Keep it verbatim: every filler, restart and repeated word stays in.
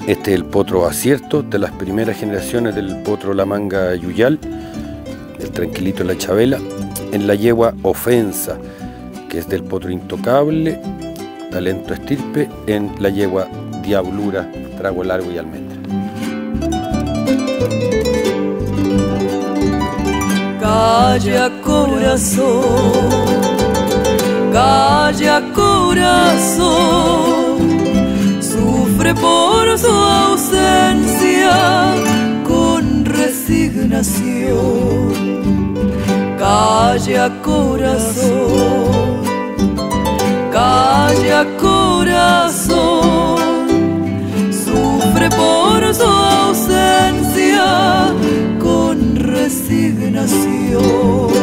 Este es el potro acierto de las primeras generaciones del potro La Manga Yuyal, el tranquilito La Chabela, en la yegua Ofensa, que es del potro Intocable, talento estirpe, en la yegua Diablura, trago largo y almendra. Calla corazón, calla corazón, sufre por su ausencia con resignación. Calla corazón, calla corazón, sufre por su ausencia con resignación.